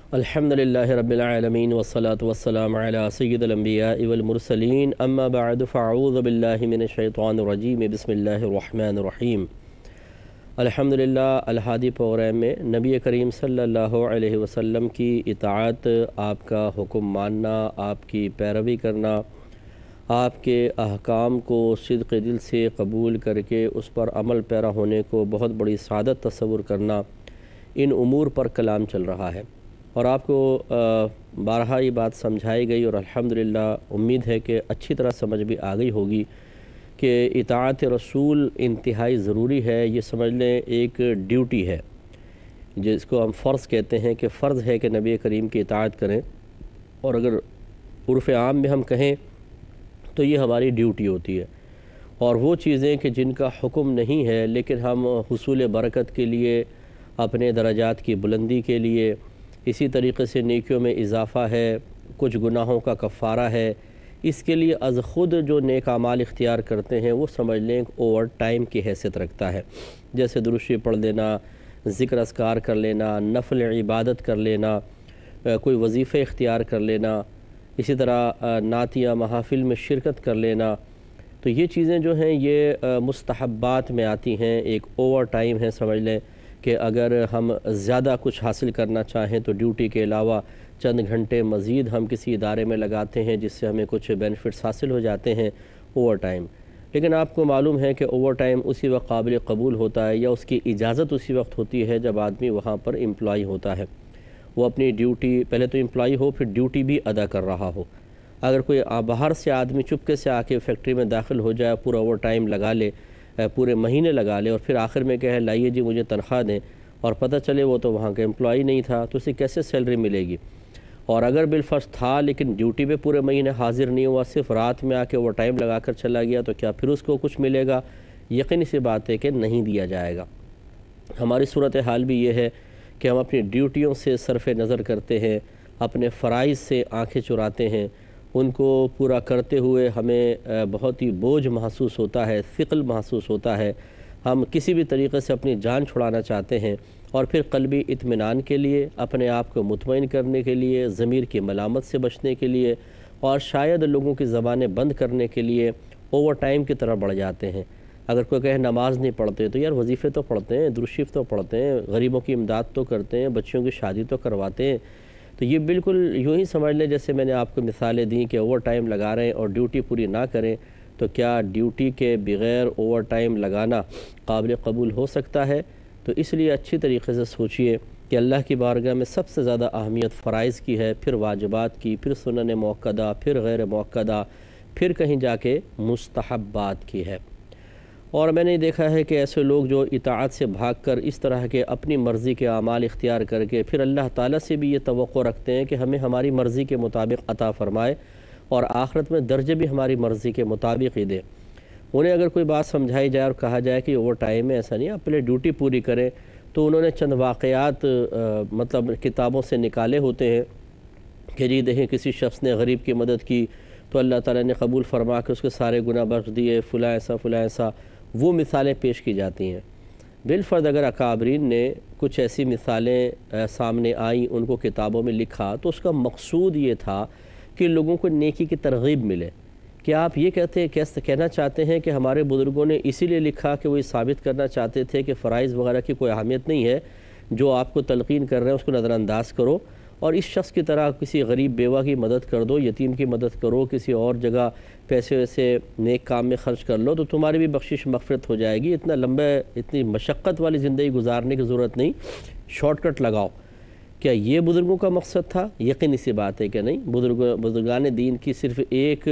الحمدللہ رب العالمین والصلاة والسلام علی سید الانبیاء والمرسلین اما بعد فاعوذ باللہ من الشیطان الرجیم بسم اللہ الرحمن الرحیم۔ الحمدللہ الحادی پروگرام میں نبی کریم صلی اللہ علیہ وسلم کی اطاعت، آپ کا حکم ماننا، آپ کی پیروی کرنا، آپ کے احکام کو صدق دل سے قبول کر کے اس پر عمل پیرا ہونے کو بہت بڑی سعادت تصور کرنا، ان امور پر کلام چل رہا ہے اور آپ کو بارہا یہ بات سمجھائی گئی اور الحمدللہ امید ہے کہ اچھی طرح سمجھ بھی آ گئی ہوگی کہ اطاعت رسول انتہائی ضروری ہے۔ یہ سمجھ لیں ایک ڈیوٹی ہے جس کو ہم فرض کہتے ہیں کہ فرض ہے کہ نبی کریم کی اطاعت کریں، اور اگر عرف عام میں ہم کہیں تو یہ ہماری ڈیوٹی ہوتی ہے۔ اور وہ چیزیں کہ جن کا حکم نہیں ہے لیکن ہم حصول برکت کے لیے، اپنے درجات کی بلندی کے لیے، اسی طریقے سے نیکیوں میں اضافہ ہے، کچھ گناہوں کا کفارہ ہے، اس کے لیے از خود جو نیک اعمال اختیار کرتے ہیں وہ سمجھ لیں کہ اوور ٹائم کی حیثیت رکھتا ہے، جیسے درود شریف پڑھ لینا، ذکر اذکار کر لینا، نفل عبادت کر لینا، کوئی وظیفے اختیار کر لینا، اسی طرح نعت یا محافل میں شرکت کر لینا۔ تو یہ چیزیں جو ہیں یہ مستحبات میں آتی ہیں، ایک اوور ٹائم ہے سمجھ لیں کہ اگر ہم زیادہ کچھ حاصل کرنا چاہیں تو ڈیوٹی کے علاوہ چند گھنٹے مزید ہم کسی ادارے میں لگاتے ہیں جس سے ہمیں کچھ بینیفٹس حاصل ہو جاتے ہیں، اوور ٹائم۔ لیکن آپ کو معلوم ہے کہ اوور ٹائم اسی وقت قابل قبول ہوتا ہے یا اس کی اجازت اسی وقت ہوتی ہے جب آدمی وہاں پر امپلائی ہوتا ہے، وہ اپنی ڈیوٹی، پہلے تو امپلائی ہو پھر ڈیوٹی بھی ادا کر رہا ہو۔ اگر کوئی باہر سے آدمی چپکے سے آ کے فیکٹری میں داخل ہو جائے، پورا اوور ٹائم لگا لے، پورے مہینے لگا لے اور پھر آخر میں کہے لائیے جی مجھے تنخواہ دیں، اور پتہ چلے وہ تو وہاں کا امپلائی نہیں تھا، تو اسے کیسے سیلری ملے گی؟ اور اگر بالفرض تھا لیکن ڈیوٹی پہ پورے مہینے حاضر نہیں ہوا، صرف رات میں آ کے اوور ٹائم لگا کر چلا گیا، تو کیا پھر اس کو کچھ ملے گا؟ یقینی سی بات ہے کہ نہیں دیا جائے گا۔ ہماری صورتحال بھی یہ ہے کہ ہم اپنی ڈیوٹیوں سے صرف نظر کرتے ہیں، اپنے فرائض سے آنکھیں چراتے ہیں، ان کو پورا کرتے ہوئے ہمیں بہت ہی بوجھ محسوس ہوتا ہے، ثقل محسوس ہوتا ہے، ہم کسی بھی طریقے سے اپنی جان چھڑانا چاہتے ہیں، اور پھر قلبی اطمینان کے لیے، اپنے آپ کو مطمئن کرنے کے لیے، ضمیر کی ملامت سے بچنے کے لیے، اور شاید لوگوں کی زبانیں بند کرنے کے لیے اوور ٹائم کی طرف بڑھ جاتے ہیں۔ اگر کوئی کہے نماز نہیں پڑھتے تو یار وظیفے تو پڑھتے ہیں، درود شریف تو پڑھتے ہیں، غریبوں کی امداد تو کرتے ہیں، بچوں کی شادی تو کرواتے ہیں۔ تو یہ بالکل یوں ہی سمجھ لیں جیسے میں نے آپ کو مثالیں دیں کہ اوور ٹائم لگا رہے ہیں اور ڈیوٹی پوری نہ کریں، تو کیا ڈیوٹی کے بغیر اوور ٹائم لگانا قابل قبول ہو سکتا ہے؟ تو اس لیے اچھی طریقے سے سوچئے کہ اللہ کی بارگاہ میں سب سے زیادہ اہمیت فرائض کی ہے، پھر واجبات کی، پھر سنن موقدہ، پھر غیر موقدہ، پھر کہیں جا کے مستحبات کی ہے۔ اور میں نے دیکھا ہے کہ ایسے لوگ جو اطاعت سے بھاگ کر اس طرح کے اپنی مرضی کے اعمال اختیار کر کے پھر اللہ تعالیٰ سے بھی یہ توقع رکھتے ہیں کہ ہمیں ہماری مرضی کے مطابق عطا فرمائے اور آخرت میں درجے بھی ہماری مرضی کے مطابق ہی دے۔ انہیں اگر کوئی بات سمجھائی جائے اور کہا جائے کہ اوور ٹائم میں ایسا نہیں، آپ پہلے ڈیوٹی پوری کریں، تو انہوں نے چند واقعات مطلب کتابوں سے نکالے ہوتے ہیں کہ جی دیکھیں کسی شخص نے غریب کی مدد کی تو اللہ تعالیٰ نے قبول فرما کے اس کے سارے گناہ بخش دیے، فلاں ایسا فلاں ایسا، وہ مثالیں پیش کی جاتی ہیں۔ بالفرض اگر اکابرین نے کچھ ایسی مثالیں سامنے آئیں، ان کو کتابوں میں لکھا، تو اس کا مقصود یہ تھا کہ لوگوں کو نیکی کی ترغیب ملے۔ کیا آپ یہ کہنا چاہتے ہیں کہ ہمارے بزرگوں نے اسی لیے لکھا کہ وہ یہ ثابت کرنا چاہتے تھے کہ فرائض وغیرہ کی کوئی اہمیت نہیں ہے، جو آپ کو تلقین کر رہے ہیں اس کو نظر انداز کرو اور اس شخص کی طرح کسی غریب بیوہ کی مدد کر دو، یتیم کی مدد کرو، کسی اور جگہ پیسے ویسے نیک کام میں خرچ کر لو تو تمہاری بھی بخشش مغفرت ہو جائے گی، اتنی مشقت والی زندگی گزارنے کی ضرورت نہیں، شارٹ کٹ لگاؤ۔ کیا یہ بزرگوں کا مقصد تھا؟ یقینی سی بات ہے کہ نہیں۔ بزرگان دین کی صرف ایک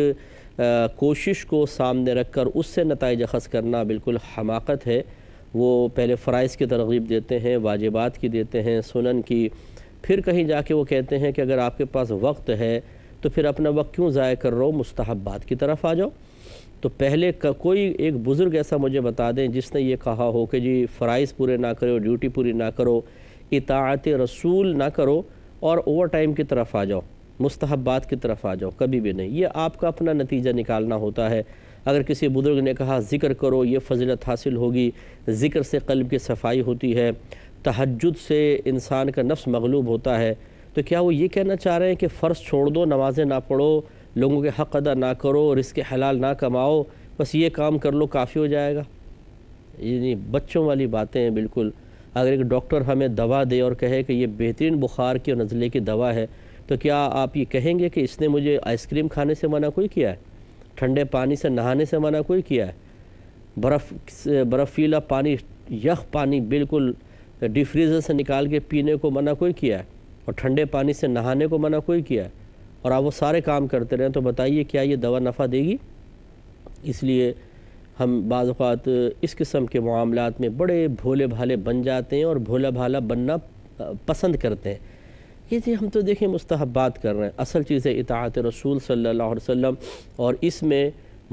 کوشش کو سامنے رکھ کر اس سے نتائج اخذ کرنا بالکل حماقت ہے۔ وہ پہلے فرائض کی ترغیب دیتے ہیں، واجبات کی دیتے ہیں، سنن کی، پھر کہیں جا کے وہ کہتے ہیں کہ اگر آپ کے پاس وقت ہے تو پھر اپنا وقت کیوں ضائع کر رہو، مستحبات کی طرف آ جاؤ۔ تو پہلے کوئی ایک بزرگ ایسا مجھے بتا دیں جس نے یہ کہا ہو کہ جی فرائض پورے نہ کرو، ڈیوٹی پوری نہ کرو، اطاعت رسول نہ کرو اور اوور ٹائم کی طرف آ جاؤ، مستحبات کی طرف آ جاؤ، کبھی بھی نہیں۔ یہ آپ کا اپنا نتیجہ نکالنا ہوتا ہے۔ اگر کسی بزرگ نے کہا ذکر کرو یہ فضیلت حاصل ہوگی، ذکر سے قلب کی صفائی ہوتی ہے، تہجد سے انسان کا نفس مغلوب ہوتا ہے، تو کیا وہ یہ کہنا چاہ رہے ہیں کہ فرض چھوڑ دو، نمازیں نہ پڑھو، لوگوں کے حق ادا نہ کرو، رزق حلال نہ کماؤ، بس یہ کام کر لو کافی ہو جائے گا؟ یہ بچوں والی باتیں ہیں بالکل۔ اگر ایک ڈاکٹر ہمیں دوا دے اور کہے کہ یہ بہترین بخار کی اور نزلے کی دوا ہے، تو کیا آپ یہ کہیں گے کہ اس نے مجھے آئس کریم کھانے سے منع کوئی کیا ہے، ٹھنڈے پانی سے نہانے سے منع کوئی کیا ہے، برفیلا پانی، یخ پانی بالکل ڈی فریزر سے نکال کے پینے کو منع کوئی کیا ہے، اور ٹھنڈے پانی سے نہانے کو منع کوئی کیا ہے، اور آپ وہ سارے کام کرتے رہیں؟ تو بتائیے کیا یہ دوا نفع دے گی؟ اس لیے ہم بعض اوقات اس قسم کے معاملات میں بڑے بھولے بھالے بن جاتے ہیں اور بھولا بھالا بننا پسند کرتے ہیں۔ یہ جی ہم تو دیکھیں مستحبات کر رہے ہیں، اصل چیز ہے اطاعت رسول صلی اللہ علیہ وسلم، اور اس میں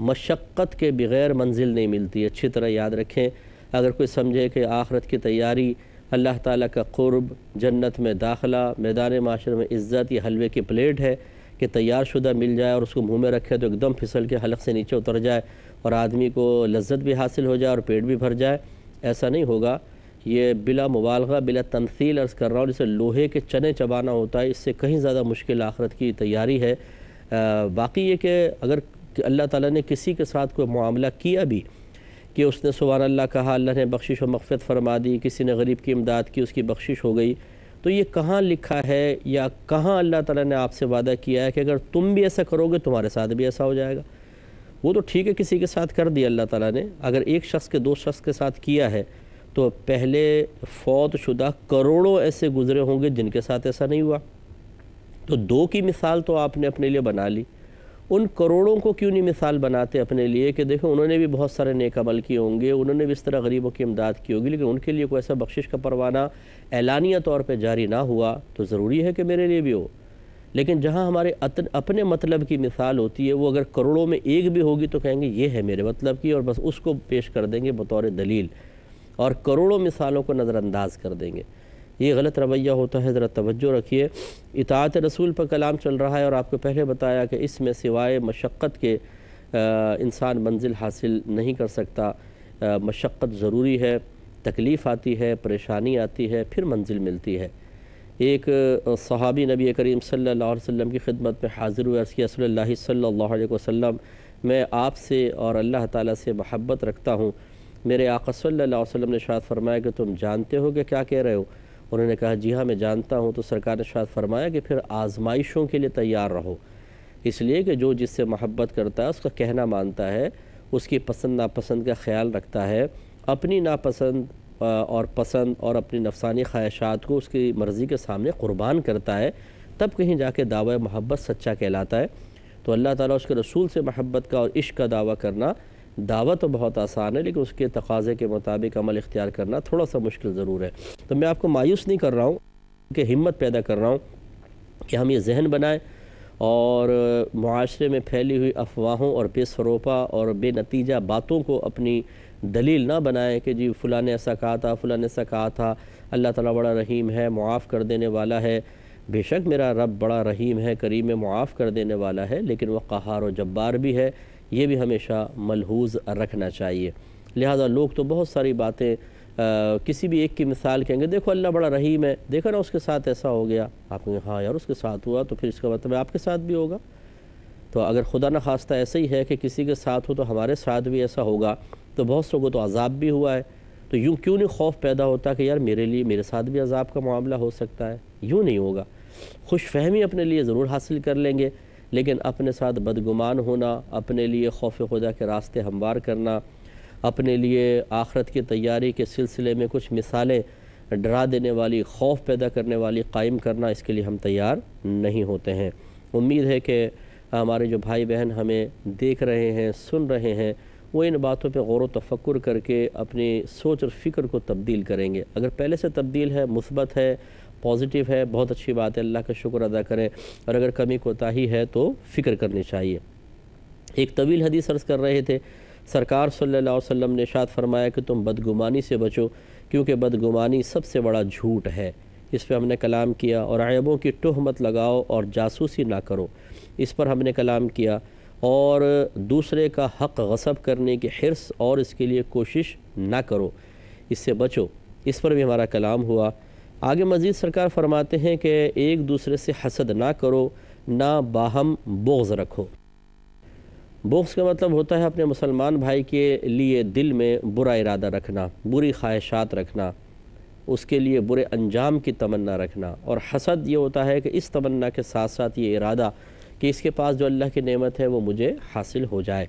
مشقت کے بغیر منزل نہیں ملتی۔ اچھی طرح یاد رکھیں، اگر کوئی سمجھے کہ آخرت کی تیاری، اللہ تعالیٰ کا قرب، جنت میں داخلہ، میدان معاشر میں عزت، یہ حلوے کی پلیٹ ہے کہ تیار شدہ مل جائے اور اس کو منہ میں رکھے تو ایک دم پھسل کے حلق سے نیچے اتر جائے اور آدمی کو لذت بھی حاصل ہو جائے اور پیٹ بھی بھر جائے، ایسا نہیں ہوگا۔ یہ بلا مبالغہ، بلا تمثیل عرض کر رہا ہوں، جسے لوہے کے چنے چبانا ہوتا ہے، اس سے کہیں زیادہ مشکل آخرت کی تیاری ہے۔ باقی یہ کہ اگر اللہ تعالیٰ نے کسی کے ساتھ کوئی معاملہ کیا بھی کہ اس نے سبحان اللہ کہا، اللہ نے بخشش و مغفرت فرما دی، کسی نے غریب کی امداد کی، اس کی بخشش ہو گئی، تو یہ کہاں لکھا ہے یا کہاں اللہ تعالیٰ نے آپ سے وعدہ کیا ہے کہ اگر تم بھی ایسا کرو گے تمہارے ساتھ بھی ایسا ہو جائے گا؟ وہ تو ٹھیک ہے کسی کے ساتھ کر دیا اللہ تعالیٰ نے، اگر ایک شخص کے دو شخص کے ساتھ کیا ہے تو پہلے فوت شدہ کروڑوں ایسے گزرے ہوں گے جن کے ساتھ ایسا نہیں ہوا۔ تو دو کی مثال تو آپ نے اپنے لیے بنا لی، ان کروڑوں کو کیوں نہیں مثال بناتے اپنے لیے کہ دیکھو انہوں نے بھی بہت سارے نیک عمل کیے ہوں گے، انہوں نے بھی اس طرح غریبوں کی امداد کی ہوگی، لیکن ان کے لیے کوئی ایسا بخشش کا پروانہ اعلانیہ طور پہ جاری نہ ہوا، تو ضروری ہے کہ میرے لیے بھی ہو۔ لیکن جہاں ہمارے اپنے مطلب کی مثال ہوتی ہے، وہ اگر کروڑوں میں ایک بھی ہوگی تو کہیں گے یہ ہے میرے مطلب کی، اور بس اس کو پیش کر دیں گے بطور دلیل، اور کروڑوں مثالوں کو نظر انداز کر دیں گے۔ یہ غلط رویہ ہوتا ہے، ذرا توجہ رکھیے۔ اطاعت رسول پر کلام چل رہا ہے، اور آپ کو پہلے بتایا کہ اس میں سوائے مشقت کے انسان منزل حاصل نہیں کر سکتا۔ مشقت ضروری ہے، تکلیف آتی ہے، پریشانی آتی ہے، پھر منزل ملتی ہے۔ ایک صحابی نبی کریم صلی اللہ علیہ وسلم کی خدمت میں حاضر ہوئے، عرض کیا رسول اللہ صلی اللہ علیہ وسلم، میں آپ سے اور اللہ تعالیٰ سے محبت رکھتا ہوں۔ میرے آقا صلی اللہ علیہ وسلم نے ارشاد فرمایا کہ تم جانتے ہو کہ کیا کہہ رہے ہو؟ انہوں نے کہا جی ہاں میں جانتا ہوں۔ تو سرکار نے ارشاد فرمایا کہ پھر آزمائشوں کے لیے تیار رہو، اس لیے کہ جو جس سے محبت کرتا ہے اس کا کہنا مانتا ہے، اس کی پسند ناپسند کا خیال رکھتا ہے، اپنی ناپسند اور پسند اور اپنی نفسانی خواہشات کو اس کی مرضی کے سامنے قربان کرتا ہے، تب کہیں جا کے دعوی محبت سچا کہلاتا ہے۔ تو اللہ تعالیٰ اس کے رسول سے محبت کا اور عشق کا دعویٰ کرنا، دعویٰ تو بہت آسان ہے، لیکن اس کے تقاضے کے مطابق عمل اختیار کرنا تھوڑا سا مشکل ضرور ہے۔ تو میں آپ کو مایوس نہیں کر رہا ہوں کہ ہمت پیدا کر رہا ہوں کہ ہم یہ ذہن بنائیں اور معاشرے میں پھیلی ہوئی افواہوں اور بے سروپا اور بے نتیجہ باتوں کو اپنی دلیل نہ بنائیں کہ جی فلاں نے ایسا کہا تھا، فلاں نے ایسا کہا تھا، اللہ تعالیٰ بڑا رحیم ہے، معاف کر دینے والا ہے۔ بے شک میرا رب بڑا رحیم ہے، کریم ہے، معاف کر دینے والا ہے، لیکن وہ قہار و جبار بھی ہے، یہ بھی ہمیشہ ملحوظ رکھنا چاہیے۔ لہذا لوگ تو بہت ساری باتیں کسی بھی ایک کی مثال کہیں گے، دیکھو اللہ بڑا رحیم ہے، دیکھو نا اس کے ساتھ ایسا ہو گیا، آپ کہیں ہاں یار اس کے ساتھ ہوا تو پھر اس کا مطلب آپ کے ساتھ بھی ہوگا۔ تو اگر خدا نخواستہ ایسا ہی ہے کہ کسی کے ساتھ ہو تو ہمارے ساتھ بھی ایسا ہوگا، تو بہت سو کو تو عذاب بھی ہوا ہے، تو یوں کیوں نہیں خوف پیدا ہوتا کہ یار میرے ساتھ بھی عذاب کا معاملہ ہو سکتا ہے؟ یوں نہیں ہوگا۔ خوش فہمی اپنے لیے ضرور حاصل کر لیں گے، لیکن اپنے ساتھ بدگمان ہونا، اپنے لیے خوف خدا کے راستے ہموار کرنا، اپنے لیے آخرت کی تیاری کے سلسلے میں کچھ مثالیں ڈرا دینے والی، خوف پیدا کرنے والی قائم کرنا، اس کے لیے ہم تیار نہیں ہوتے ہیں۔ امید ہے کہ ہمارے جو بھائی بہن ہمیں دیکھ رہے ہیں، سن رہے ہیں، وہ ان باتوں پہ غور و تفکر کر کے اپنی سوچ اور فکر کو تبدیل کریں گے۔ اگر پہلے سے تبدیل ہے، مثبت ہے، پازیٹیو ہے، بہت اچھی بات ہے، اللہ کا شکر ادا کریں، اور اگر کمی کوتاہی ہے تو فکر کرنی چاہیے۔ ایک طویل حدیث عرض کر رہے تھے، سرکار صلی اللہ علیہ وسلم نے ارشاد فرمایا کہ تم بدگمانی سے بچو، کیونکہ بدگمانی سب سے بڑا جھوٹ ہے۔ اس پہ ہم نے کلام کیا، اور عیبوں کی تہمت لگاؤ اور جاسوسی نہ کرو، اس پر ہم نے کلام کیا، اور دوسرے کا حق غصب کرنے کی حرص اور اس کے لیے کوشش نہ کرو، اس سے بچو، اس پر بھی ہمارا کلام ہوا۔ آگے مزید سرکار فرماتے ہیں کہ ایک دوسرے سے حسد نہ کرو، نہ باہم بغض رکھو۔ بغض کا مطلب ہوتا ہے اپنے مسلمان بھائی کے لیے دل میں برا ارادہ رکھنا، بری خواہشات رکھنا، اس کے لیے برے انجام کی تمنا رکھنا۔ اور حسد یہ ہوتا ہے کہ اس تمنا کے ساتھ ساتھ یہ ارادہ کہ اس کے پاس جو اللہ کی نعمت ہے وہ مجھے حاصل ہو جائے۔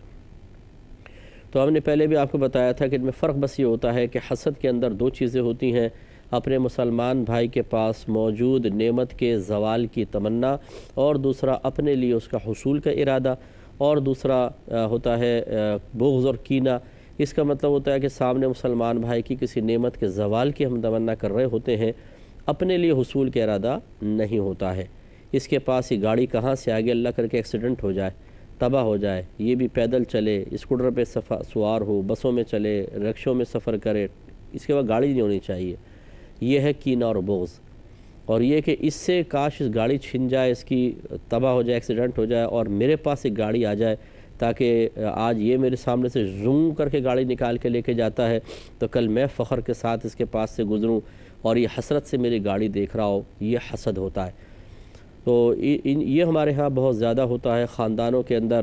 تو ہم نے پہلے بھی آپ کو بتایا تھا کہ ان میں فرق بس یہ ہوتا ہے کہ حسد کے اندر دو چیزیں ہوتی ہیں، اپنے مسلمان بھائی کے پاس موجود نعمت کے زوال کی تمنا، اور دوسرا اپنے لیے اس کا حصول کا ارادہ، اور دوسرا ہوتا ہے بغض اور کینہ۔ اس کا مطلب ہوتا ہے کہ سامنے مسلمان بھائی کی کسی نعمت کے زوال کی ہم تمنا کر رہے ہوتے ہیں، اپنے لیے حصول کا ارادہ نہیں ہوتا ہے۔ اس کے پاس یہ گاڑی کہاں سے آگے اللہ کر کے ایکسیڈنٹ ہو جائے، تباہ ہو جائے، یہ بھی پیدل چلے، اسکوٹر پہ سوار ہو، بسوں میں چلے، رکشوں میں سفر کرے، اس کے بعد گاڑی نہیں ہونی چاہیے۔ یہ ہے کینہ اور بغض، اور یہ کہ اس سے کاش اس گاڑی چھن جائے، اس کی تباہ ہو جائے، ایکسیڈنٹ ہو جائے، اور میرے پاس ایک گاڑی آ جائے تاکہ آج یہ میرے سامنے سے زوم کر کے گاڑی نکال کے لے کے جاتا ہے تو کل میں فخر کے ساتھ اس کے پاس سے گزروں اور یہ حسرت سے میری گاڑی دیکھ رہا ہو، یہ حسد ہوتا ہے۔ تو یہ ہمارے ہاں بہت زیادہ ہوتا ہے خاندانوں کے اندر،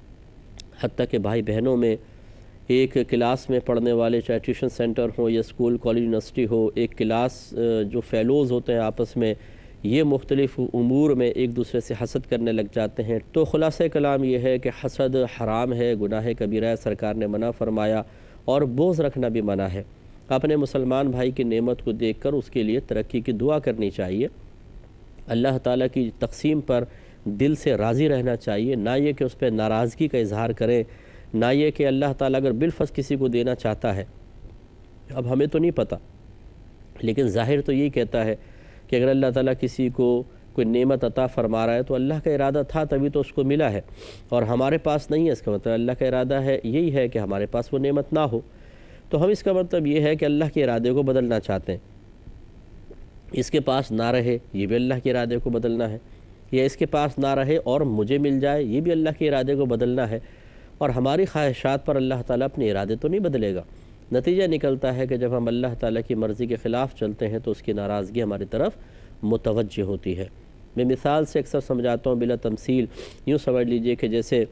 حتیٰ کہ بھائی بہنوں میں، ایک کلاس میں پڑھنے والے، چاہے ٹیوشن سینٹر ہو یا اسکول کالج یونیورسٹی ہو، ایک کلاس جو فیلوز ہوتے ہیں آپس میں، یہ مختلف امور میں ایک دوسرے سے حسد کرنے لگ جاتے ہیں۔ تو خلاصہ کلام یہ ہے کہ حسد حرام ہے، گناہ کبیرہ ہے، سرکار نے منع فرمایا، اور بغض رکھنا بھی منع ہے۔ اپنے مسلمان بھائی کی نعمت کو دیکھ کر اس کے لیے ترقی کی دعا کرنی چاہیے، اللہ تعالیٰ کی تقسیم پر دل سے راضی رہنا چاہیے، نہ یہ کہ اس پہ ناراضگی کا اظہار کریں، نہ یہ کہ اللہ تعالیٰ اگر بالفرض کسی کو دینا چاہتا ہے، اب ہمیں تو نہیں پتہ، لیکن ظاہر تو یہی کہتا ہے کہ اگر اللہ تعالیٰ کسی کو کوئی نعمت عطا فرما رہا ہے تو اللہ کا ارادہ تھا تبھی تو اس کو ملا ہے، اور ہمارے پاس نہیں ہے، اس کا مطلب اللہ کا ارادہ ہے یہی ہے کہ ہمارے پاس وہ نعمت نہ ہو۔ تو ہم اس کا مطلب یہ ہے کہ اللہ کے ارادے کو بدلنا چاہتے ہیں، اس کے پاس نہ رہے یہ بھی اللہ کے ارادے کو بدلنا ہے، یا اس کے پاس نہ رہے اور مجھے مل جائے یہ بھی اللہ کے ارادے کو بدلنا ہے۔ اور ہماری خواہشات پر اللہ تعالیٰ اپنے ارادے تو نہیں بدلے گا۔ نتیجہ نکلتا ہے کہ جب ہم اللہ تعالیٰ کی مرضی کے خلاف چلتے ہیں تو اس کی ناراضگی ہماری طرف متوجہ ہوتی ہے۔ میں مثال سے اکثر سمجھاتا ہوں بلا تمثیل، یوں سمجھ لیجئے کہ جیسے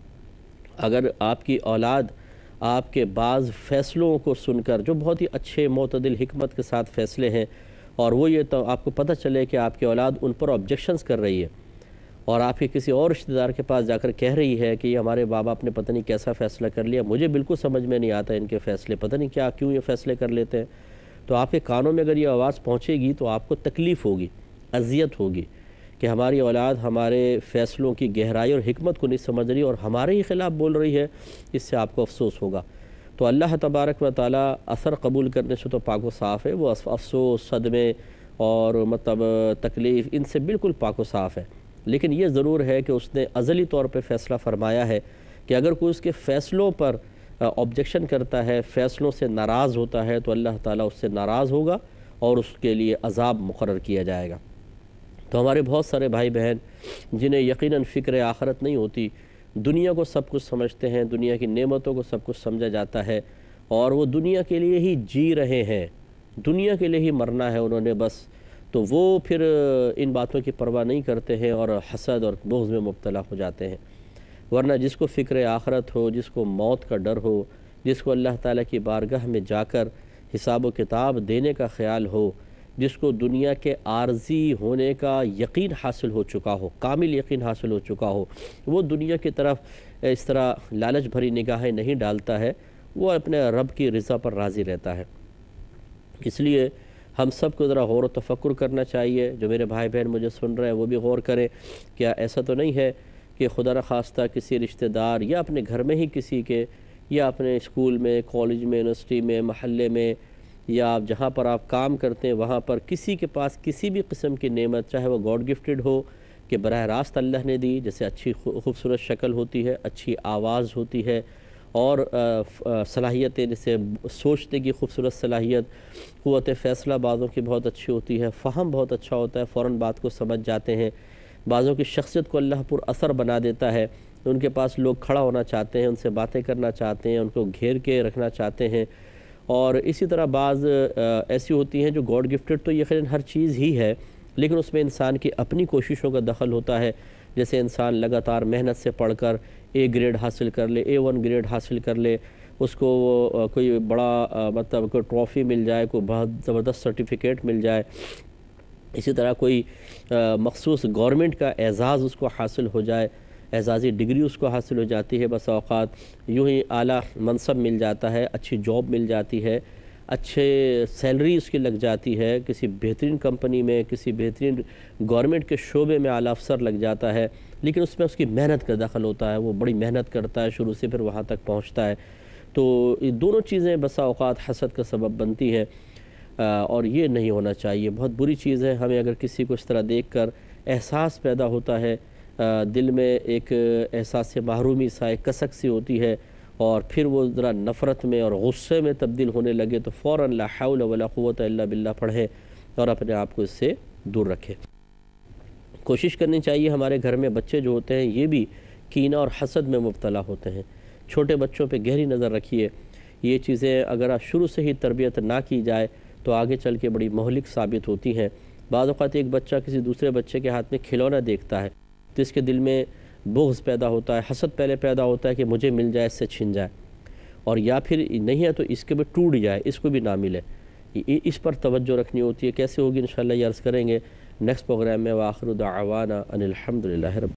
اگر آپ کی اولاد آپ کے بعض فیصلوں کو سن کر، جو بہت ہی اچھے معتدل حکمت کے ساتھ فیصلے ہیں، اور وہ یہ تو آپ کو پتہ چلے کہ آپ کی اولاد ان پر آبجیکشنز کر رہی ہے، اور آپ کے کسی اور رشتہ دار کے پاس جا کر کہہ رہی ہے کہ یہ ہمارے بابا باپ نے پتہ نہیں کیسا فیصلہ کر لیا، مجھے بالکل سمجھ میں نہیں آتا ان کے فیصلے، پتہ نہیں کیوں یہ فیصلے کر لیتے ہیں، تو آپ کے کانوں میں اگر یہ آواز پہنچے گی تو آپ کو تکلیف ہوگی، اذیت ہوگی کہ ہماری اولاد ہمارے فیصلوں کی گہرائی اور حکمت کو نہیں سمجھ رہی اور ہمارے ہی خلاف بول رہی ہے، اس سے آپ کو افسوس ہوگا۔ تو اللہ تبارک و تعالیٰ اثر قبول کرنے سے تو پاک و صاف ہے، وہ افسوس، صدمے اور مطلب تکلیف ان سے بالکل پاک و صاف ہے، لیکن یہ ضرور ہے کہ اس نے ازلی طور پہ فیصلہ فرمایا ہے کہ اگر کوئی اس کے فیصلوں پر آبجیکشن کرتا ہے، فیصلوں سے ناراض ہوتا ہے، تو اللہ تعالیٰ اس سے ناراض ہوگا اور اس کے لیے عذاب مقرر کیا جائے گا۔ تو ہمارے بہت سارے بھائی بہن جنہیں یقیناً فکر آخرت نہیں ہوتی، دنیا کو سب کچھ سمجھتے ہیں، دنیا کی نعمتوں کو سب کچھ سمجھا جاتا ہے، اور وہ دنیا کے لیے ہی جی رہے ہیں، دنیا کے لیے ہی مرنا ہے انہوں نے بس، تو وہ پھر ان باتوں کی پرواہ نہیں کرتے ہیں اور حسد اور بغض میں مبتلا ہو جاتے ہیں۔ ورنہ جس کو فکر آخرت ہو، جس کو موت کا ڈر ہو، جس کو اللہ تعالیٰ کی بارگاہ میں جا کر حساب و کتاب دینے کا خیال ہو، جس کو دنیا کے عارضی ہونے کا یقین حاصل ہو چکا ہو، کامل یقین حاصل ہو چکا ہو، وہ دنیا کی طرف اس طرح لالچ بھری نگاہیں نہیں ڈالتا ہے، وہ اپنے رب کی رضا پر راضی رہتا ہے۔ اس لیے ہم سب کو ذرا غور و تفکر کرنا چاہیے، جو میرے بھائی بہن مجھے سن رہے ہیں وہ بھی غور کریں، کیا ایسا تو نہیں ہے کہ خدا نخواستہ کسی رشتہ دار یا اپنے گھر میں ہی کسی کے، یا اپنے اسکول میں، کالج میں، یونیورسٹی میں، محلے میں، یا آپ جہاں پر آپ کام کرتے ہیں وہاں پر کسی کے پاس کسی بھی قسم کی نعمت، چاہے وہ گاڈ گفٹڈ ہو کہ براہ راست اللہ نے دی، جیسے اچھی خوبصورت شکل ہوتی ہے، اچھی آواز ہوتی ہے، اور صلاحیتیں جیسے سوچنے کی خوبصورت صلاحیت، قوت فیصلہ بعضوں کی بہت اچھی ہوتی ہے، فہم بہت اچھا ہوتا ہے، فوراً بات کو سمجھ جاتے ہیں، بعضوں کی شخصیت کو اللہ پر اثر بنا دیتا ہے، ان کے پاس لوگ کھڑا ہونا چاہتے ہیں، ان سے باتیں کرنا چاہتے ہیں، ان کو گھیر کے رکھنا چاہتے ہیں، اور اسی طرح بعض ایسی ہوتی ہیں جو گاڈ گفٹڈ تو یقیناً ہر چیز ہی ہے، لیکن اس میں انسان کی اپنی کوششوں کا دخل ہوتا ہے. جیسے انسان لگاتار محنت سے پڑھ کر اے گریڈ حاصل کر لے، A1 گریڈ حاصل کر لے، اس کو کوئی بڑا مطلب کوئی ٹرافی مل جائے، کوئی بہت زبردست سرٹیفکیٹ مل جائے، اسی طرح کوئی مخصوص گورنمنٹ کا اعزاز اس کو حاصل ہو جائے، اعزازی ڈگری اس کو حاصل ہو جاتی ہے، بس اوقات یوں ہی اعلیٰ منصب مل جاتا ہے، اچھی جاب مل جاتی ہے، اچھے سیلری اس کی لگ جاتی ہے، کسی بہترین کمپنی میں، کسی بہترین گورنمنٹ کے شعبے میں اعلیٰ افسر لگ جاتا ہے، لیکن اس میں اس کی محنت کا دخل ہوتا ہے، وہ بڑی محنت کرتا ہے شروع سے پھر وہاں تک پہنچتا ہے. تو یہ دونوں چیزیں بسا اوقات حسد کا سبب بنتی ہیں، اور یہ نہیں ہونا چاہیے، بہت بری چیز ہے. ہمیں اگر کسی کو اس طرح دیکھ کر احساس پیدا ہوتا ہے، دل میں ایک احساس محرومی سا، ایک کسک سی ہوتی ہے، اور پھر وہ ذرا نفرت میں اور غصے میں تبدیل ہونے لگے، تو فوراً لا حول ولا قوت الا باللہ پڑھیں اور اپنے آپ کو اس سے دور رکھیں. کوشش کرنی چاہیے ہمارے گھر میں بچے جو ہوتے ہیں یہ بھی کینہ اور حسد میں مبتلا ہوتے ہیں. چھوٹے بچوں پہ گہری نظر رکھیے. یہ چیزیں اگر آپ شروع سے ہی تربیت نہ کی جائے تو آگے چل کے بڑی مہلک ثابت ہوتی ہیں. بعض اوقات ایک بچہ کسی دوسرے بچے کے ہاتھ میں کھلونا دیکھتا ہے تو اس کے دل میں بغض پیدا ہوتا ہے، حسد پہلے پیدا ہوتا ہے کہ مجھے مل جائے، اس سے چھن جائے، اور یا پھر نہیں ہے تو اس کے بھی ٹوٹ جائے، اس کو بھی نہ ملے. اس پر توجہ رکھنی ہوتی ہے. کیسے ہوگی انشاءاللہ یہ عرض کریں گے نیکسٹ پروگرام میں. وآخر دعوانا ان الحمدللہ رب